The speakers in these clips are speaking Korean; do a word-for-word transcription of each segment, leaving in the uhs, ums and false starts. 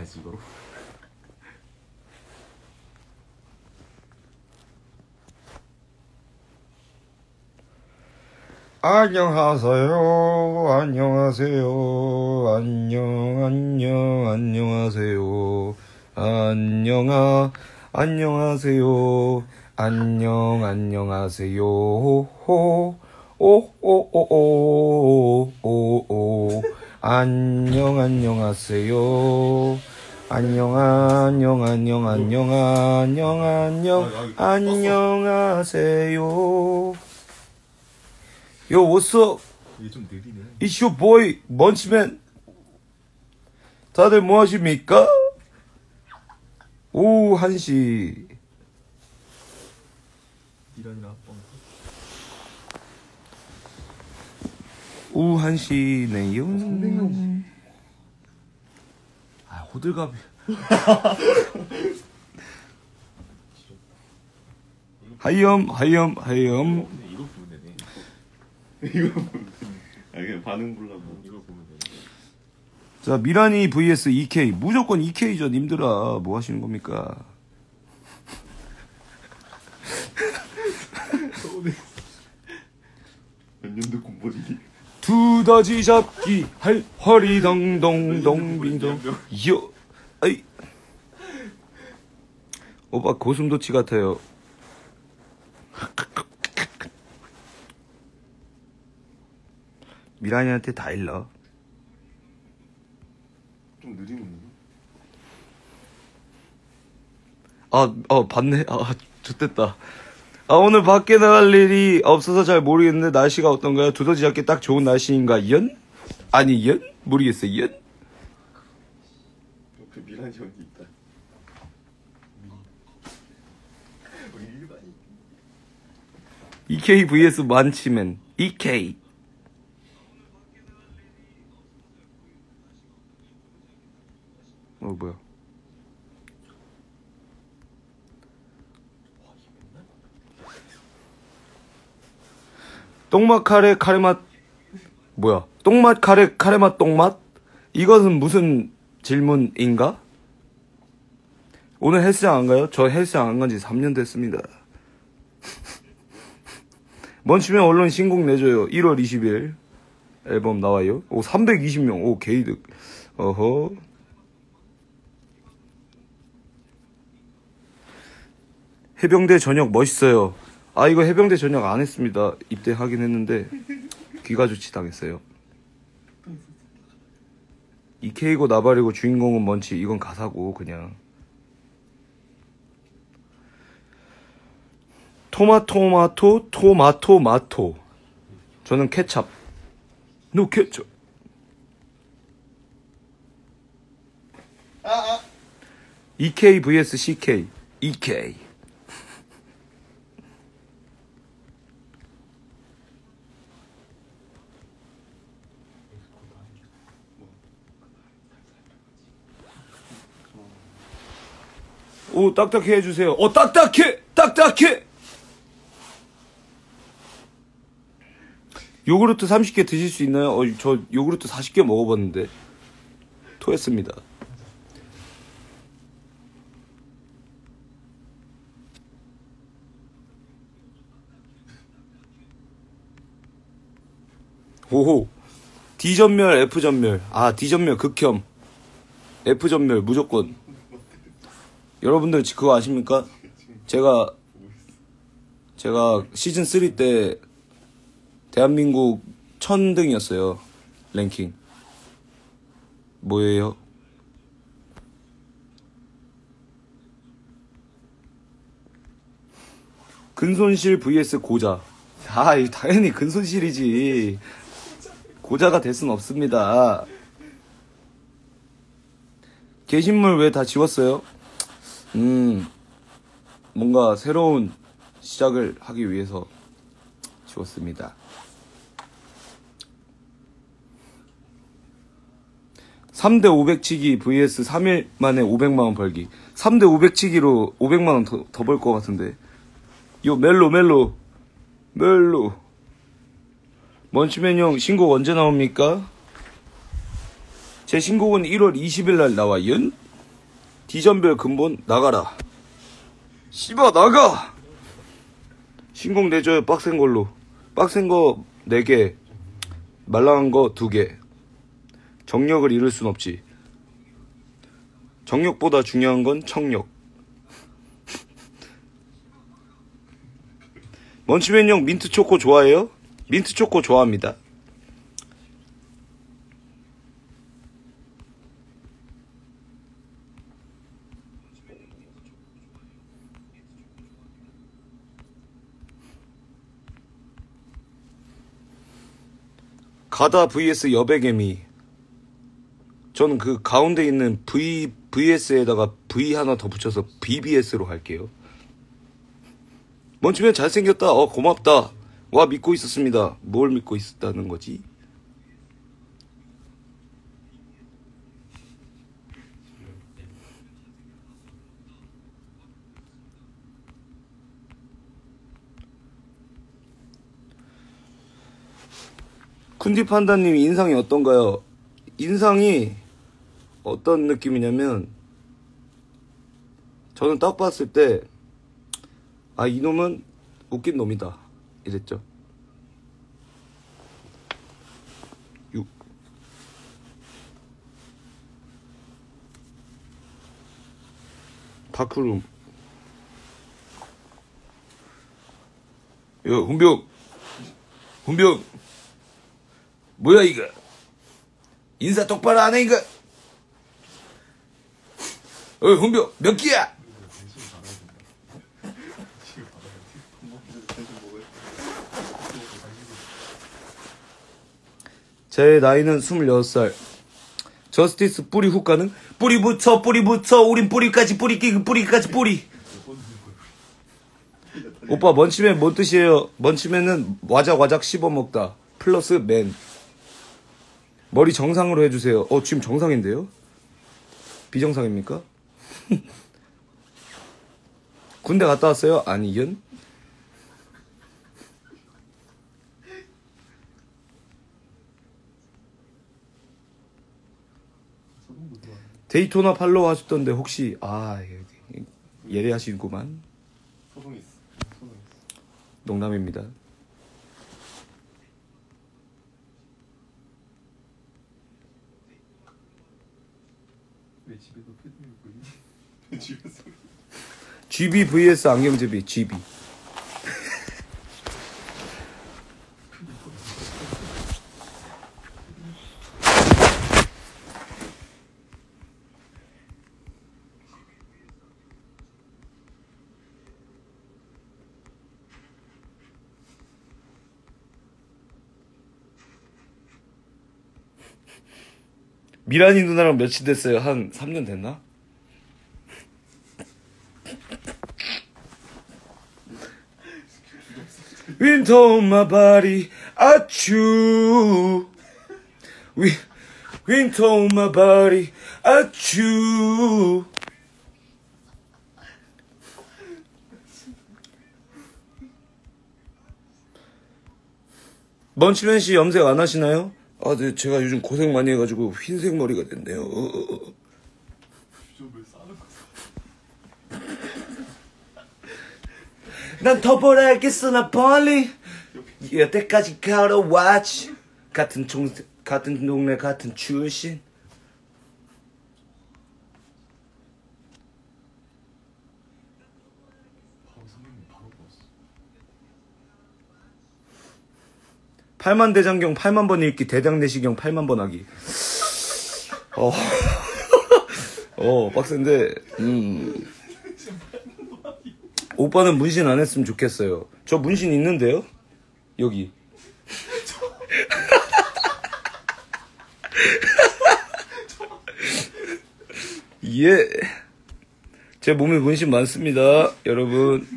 해야지 이거. 안녕하세요. 안녕하세요. 안녕 안녕 안녕하세요. 안녕하 안녕하세요. 안녕 안녕하세요. 오오오오오오오 안녕 안녕하세요. 안녕 안녕 안녕 안녕 안녕 안녕 안녕하세요. 요 what's 이게 좀 느리네. It's your boy 먼치맨. 다들 뭐 하십니까? 오후 한 시. 이란이나 뻥. 오후 한 시네요. 삼백 명. 아, 호들갑이. 하염 하염 하염. 이거 보면 되네. 이거 보면 되네. 아, 그냥 반응 보려고. 이거 보면 되네. 자, 미라니 vs 이케이. 무조건 이케이죠, 님들아. 뭐 하시는 겁니까? 몇 년도 공부리. 두더지 잡기 할 허리덩덩덩 빙동 요 아이 오빠 고슴도치 같아요. 미란이한테 다 일러. 좀 느리는 거. 아, 어 봤네. 아, 좋됐다. 아, 오늘 밖에 나갈 일이 없어서 잘 모르겠는데 날씨가 어떤가요? 두더지 잡기 딱 좋은 날씨인가? 연? 아니 연? 모르겠어요. 연? 옆에 미란이 형이 있다. 우리 일반인. 이케이 vs 만치맨. 이케이. 어 뭐야? 똥맛 카레 카레맛 뭐야? 똥맛 카레 카레맛 똥맛? 이것은 무슨 질문인가? 오늘 헬스장 안 가요? 저 헬스장 안 간 지 삼 년 됐습니다. 먼치면 언론 신곡 내줘요. 일월 이십일 앨범 나와요. 오 삼백이십 명. 오 게이득. 어허. 해병대 전역 멋있어요. 아, 이거 해병대 전역 안 했습니다. 입대하긴 했는데 귀가 조치 당했어요. 이케이고 나발이고 주인공은 먼치. 이건 가사고 그냥. 토마토마토 토마토마토. 저는 케찹. 노 케찹. 이케이 vs 씨케이. 이케이. 오, 딱딱해 해주세요. 어, 딱딱해! 딱딱해! 요구르트 삼십 개 드실 수 있나요? 어, 저 요구르트 사십 개 먹어봤는데 토했습니다. 오호. D전멸, F전멸. 아, D전멸 극혐. F전멸 무조건. 여러분들 그거 아십니까? 제가 제가 시즌 쓰리 때 대한민국 천 등이었어요. 랭킹. 뭐예요? 근손실 vs 고자. 아, 당연히 근손실이지. 고자가 될 순 없습니다. 게시물 왜 다 지웠어요? 음, 뭔가 새로운 시작을 하기 위해서 지웠습니다. 삼 대 오백 치기 vs 삼 일 만에 오백만 원 벌기. 삼 대 오백 치기로 오백만 원 더, 더 벌 것 같은데. 요 멜로 멜로 멜로. 먼치맨 형 신곡 언제 나옵니까? 제 신곡은 일월 이십일 날 나와요. 디전별 근본 나가라. 씨바 나가. 신공 내줘요. 빡센 걸로. 빡센 거 네 개, 말랑한 거 두 개. 정력을 잃을 순 없지. 정력보다 중요한 건 청력. 먼치맨 형 민트 초코 좋아해요? 민트 초코 좋아합니다. 가다 vs 여백개미. 저는 그 가운데 있는 V, 브이에스에다가 V 하나 더 붙여서 비비에스로 할게요. 먼치면 잘생겼다. 어 고맙다. 와 믿고 있었습니다. 뭘 믿고 있었다는 거지? 쿤디 판다님 인상이 어떤가요? 인상이 어떤 느낌이냐면 저는 딱 봤을 때 아 이놈은 웃긴 놈이다 이랬죠. 유. 다크룸. 야 훈병 훈병 뭐야 이거 인사 똑바로 안 해 이거. 어 훈병 몇 끼야? 제 나이는 스물여섯 살. 저스티스 뿌리 훅 가능? 뿌리 붙여 뿌리 붙여 우린 뿌리까지 뿌리 끼고 뿌리까지 뿌리. 오빠 먼치맨 뭔 뜻이에요? 먼치맨은 와작와작 씹어먹다 플러스 맨. 머리 정상으로 해주세요. 어 지금 정상인데요? 비정상입니까? 군대 갔다 왔어요? 아니연? 데이토나 팔로우 하셨던데 혹시 아 예리하시구만. 소송이 있어. 소송이 있어. 농담입니다. 왜 집에서 패드립 보이니? 집에서. 지비 vs 안경제비. 지비. 미란이 누나랑 며칠 됐어요? 한 삼 년 됐나? Winter on my body, 아츄. Winter on my body, 아츄. 먼치맨 씨 염색 안 하시나요? 아, 네, 제가 요즘 고생 많이 해가지고 흰색 머리가 됐네요. 어, 어, 어. 왜 싸는 거? 난 더 벌어야겠어, 나 빨리. 여태까지 걸어왔지. 같은 종, 같은 동네, 같은 출신. 바로 선배님 바로 봤어. 팔만 대장경 팔만 번 읽기, 대장 내시경 팔만 번 하기. 어, 어, 빡센데, 음. 오빠는 문신 안 했으면 좋겠어요. 저 문신 있는데요? 여기. 예. 제 몸에 문신 많습니다, 여러분.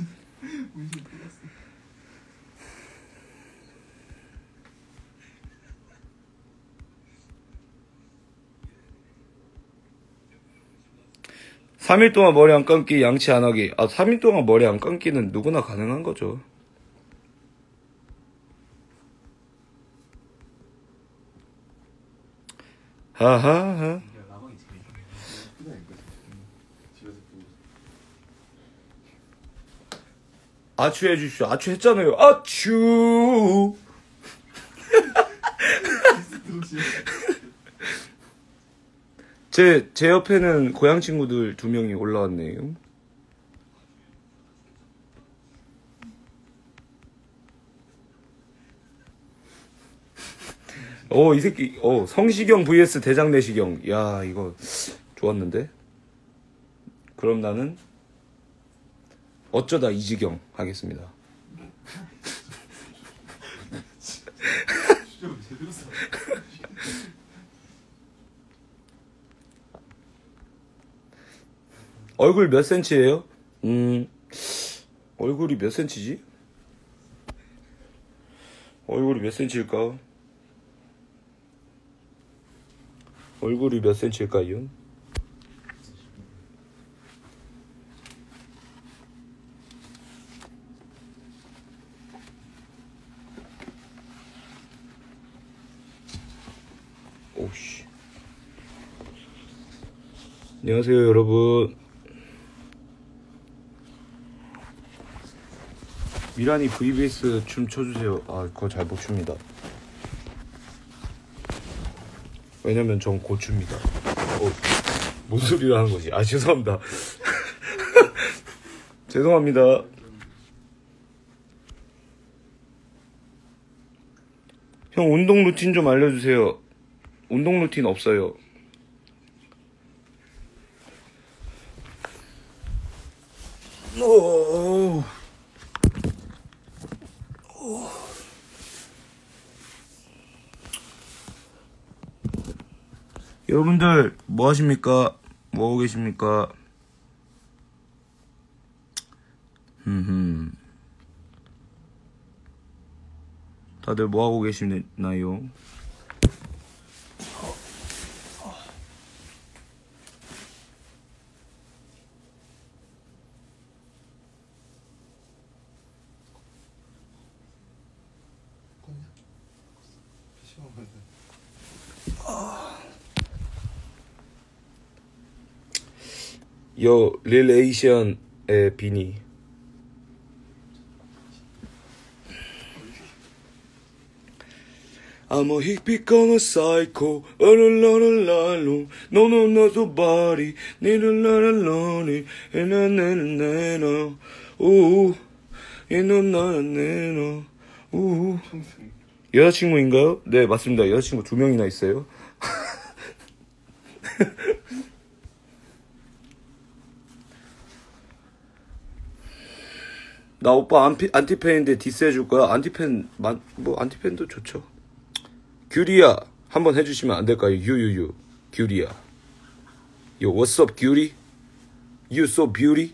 삼 일 동안 머리 안 감기, 양치 안 하기. 아, 삼 일 동안 머리 안 감기는 누구나 가능한 거죠. 하하하. 아추 해주십시오. 아추 했잖아요. 아추. 제, 제 옆에는 고향 친구들 두 명이 올라왔네요. 어, 이 새끼, 어, 성시경 vs 대장 내시경. 야, 이거 좋았는데? 그럼 나는 어쩌다 이지경 하겠습니다. 얼굴 몇 센치예요? 음, 얼굴이 몇 센치지? 얼굴이 몇 센치일까? 얼굴이 몇 센치일까요? 오씨. 안녕하세요, 여러분. 미란이 브이비에스 춤 춰주세요. 아, 그거 잘 못 춥니다. 왜냐면 전 고추입니다. 어, 뭔 소리를 하는 거지? 아, 죄송합니다. 죄송합니다. 형, 운동 루틴 좀 알려주세요. 운동 루틴 없어요. 오. 오. 여러분들 뭐 하십니까? 뭐 하고 계십니까? 흠흠. 다들 뭐 하고 계시나요? 요 릴에이션의 비니. I'm a hippie con a psycho, a la la la la, no no not somebody, need a la la la, and a na na na, ooh, and a na na na, ooh. 여자친구인가요? 네, 맞습니다. 여자친구 두 명이나 있어요. 나 오빠 안피, 안티팬인데 디스 해줄 거야? 안티팬, 만, 뭐, 안티팬도 좋죠. 규리야, 한번 해주시면 안 될까요? 유유유. 규리야. Yo, what's up, 규리? You so beauty?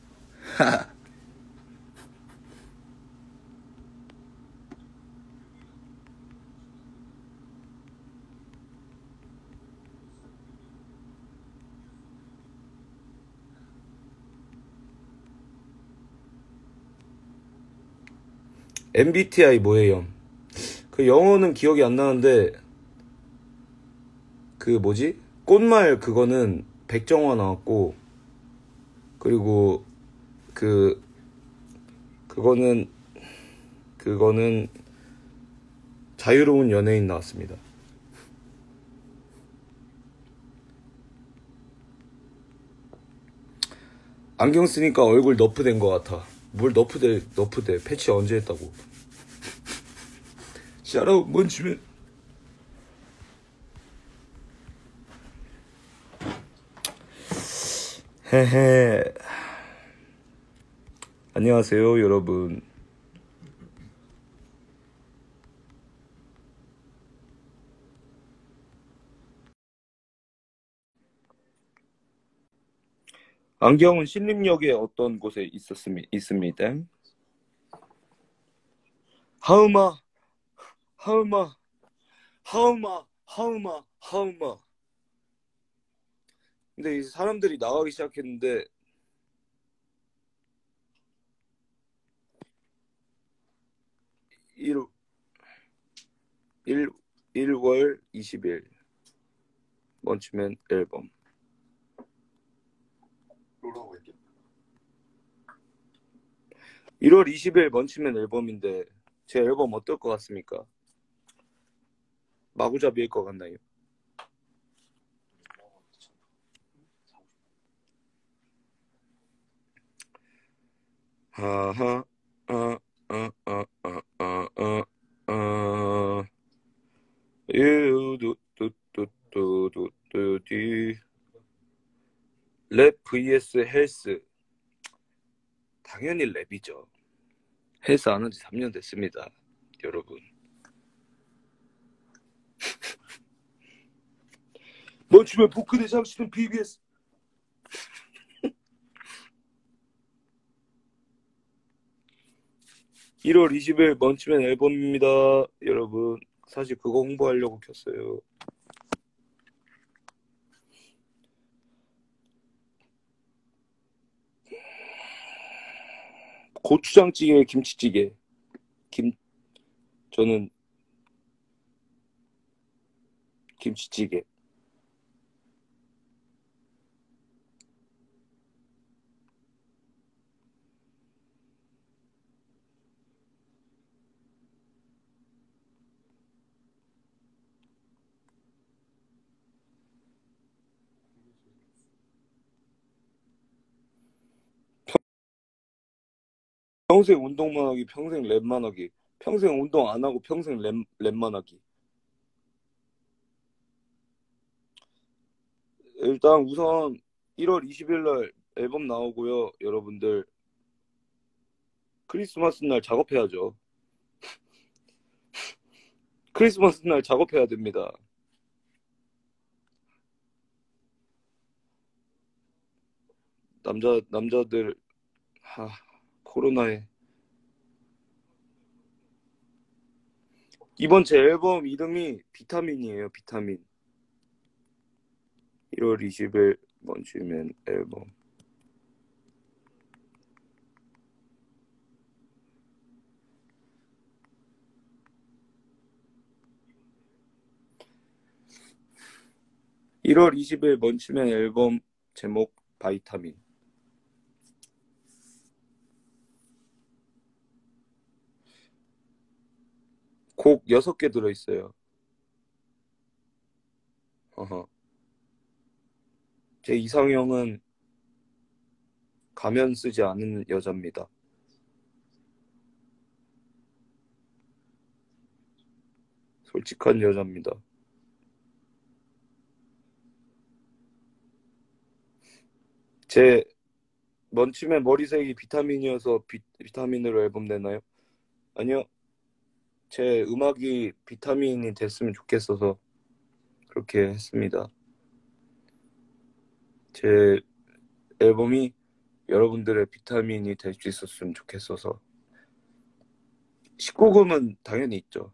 엠비티아이 뭐예요? 그 영어는 기억이 안 나는데 그 뭐지? 꽃말 그거는 백정화 나왔고 그리고 그 그거는 그거는 자유로운 연예인 나왔습니다. 안경 쓰니까 얼굴 너프된 것 같아. 뭘 너프돼, 너프돼. 패치 언제 했다고. 샤라웃 먼치맨. 헤헤. 안녕하세요, 여러분. 안경은 신림역에 어떤 곳에 있었습니, 있습니다. 하우마, 하우마, 하우마, 하우마, 하우마. 근데 이제 사람들이 나가기 시작했는데 일, 일, 일월 이십일 먼치맨 앨범. 롤하고 있게. 일월 이십일 먼치맨 앨범인데 제 앨범 어떨 것 같습니까? 마구잡이일 것 같나요? 하하 아 아 아 아 아 아 유두두두두두두디 랩 vs 헬스. 당연히 랩이죠. 헬스 안 한 지 삼 년 됐습니다, 여러분. 먼치맨 포크대 장치는 비비에스. 일월 이십일 먼치맨 앨범입니다, 여러분. 사실 그거 홍보하려고 켰어요. 고추장찌개, 김치찌개. 김 저는 김치찌개. 평생 운동만 하기, 평생 랩만 하기. 평생 운동 안 하고 평생 랩, 랩만 하기. 일단 우선 일월 이십일 날 앨범 나오고요, 여러분들. 크리스마스 날 작업해야죠. 크리스마스 날 작업해야 됩니다. 남자 남자들 하 코로나에 이번 제 앨범 이름이 비타민이에요. 비타민. 일월 이십일 먼치맨 앨범. 일월 이십일 먼치맨 앨범 제목 바이타민. 곡 여섯 개 들어있어요. 어허. 제 이상형은 가면 쓰지 않은 여자입니다. 솔직한 여자입니다. 제 먼치맨 머리색이 비타민이어서 비, 비타민으로 앨범 냈나요? 아니요. 제 음악이 비타민이 됐으면 좋겠어서 그렇게 했습니다. 제 앨범이 여러분들의 비타민이 될 수 있었으면 좋겠어서. 십구 금은 당연히 있죠.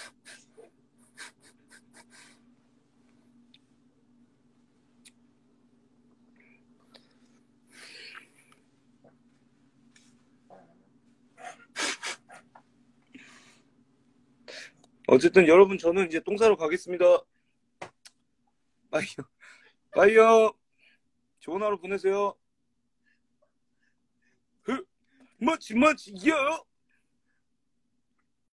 어쨌든 여러분, 저는 이제 똥 싸러 가겠습니다. 빠이요. 빠이요. 좋은 하루 보내세요. 흐, 멋지 멋지 요.